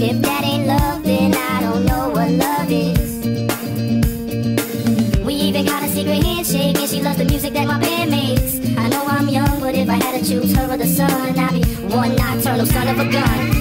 If that ain't love, then I don't know what love is. We even got a secret handshake, and she loves the music that my band makes. I know I'm young, but if I had to choose her or the sun, I'd be one nocturnal son of a gun.